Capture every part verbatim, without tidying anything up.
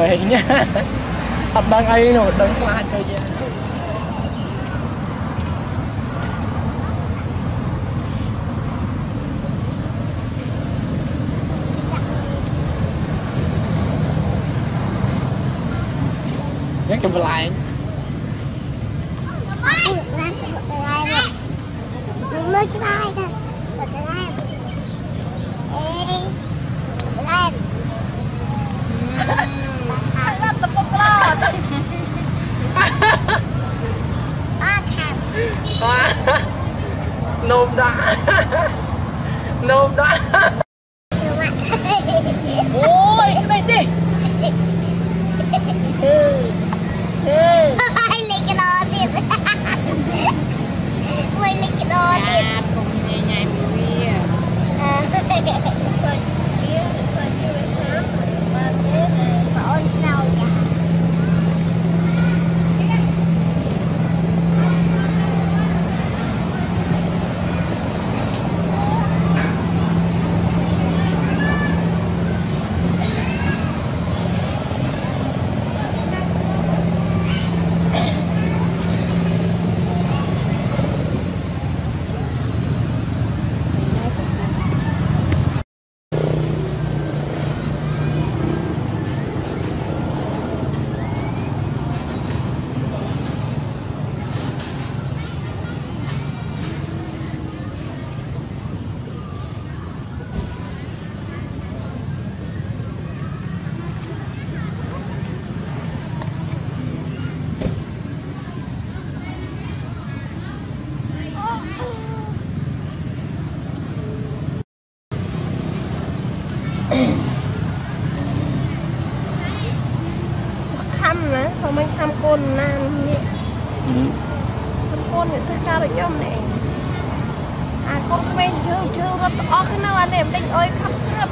về nhá. Thật đang ấy rồi đứng qua chơi nha. Nhắc chụp lại. Mới slide nè. Ê. Lên. Rất là bốc lo. Nôm đã. Nôm đã. Ôi, xuống đây đi. Ừ. Ừ. Lấy cái đó tiền. Quay lấy cái đó tiền. À, cùng nhảy nhảy mùi. À. Còn kia, còn kia với sáng. Và thế mà ôn sau nhà. Thăm nữa, sao mình thăm côn nam nhỉ? Thăm côn thì tôi ra được nhóm này. À con quen chưa chưa rất ó cái nào anh em đánh ơi khắp khắp.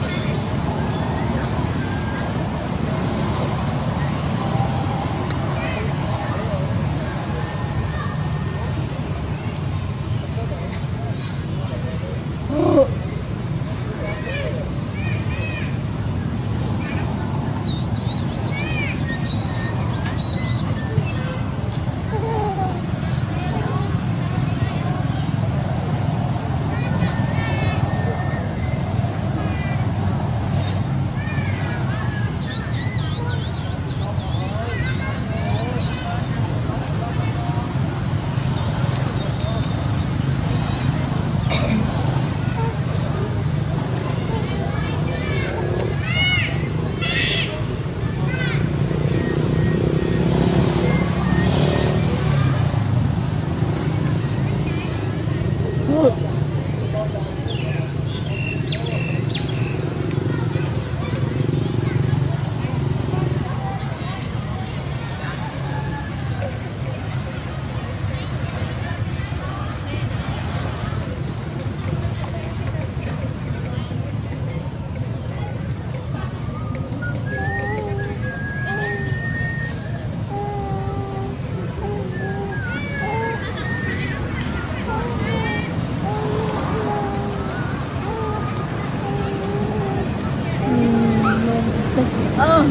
Ờ.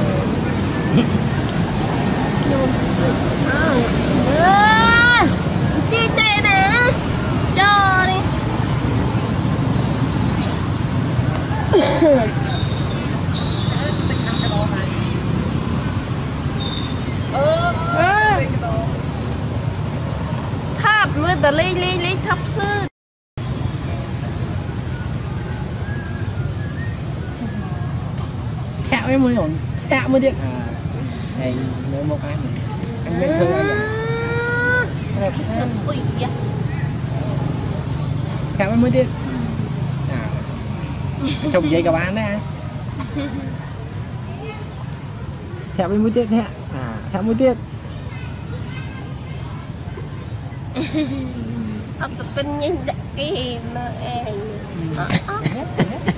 Ờ. Đi đây nè. Cho đi. Ờ. Tháp mới tờ ly ly ly tháp sư. Thẹo mới ổn, thẹo mới điện. À, này nếu một cái này, anh biết thương anh à? Thẹo mới điện. À, trồng dây cả bán đấy à? Thẹo mới điện thẹo, à, thẹo mới điện. Học tập bên nhìn cái hiền nó em.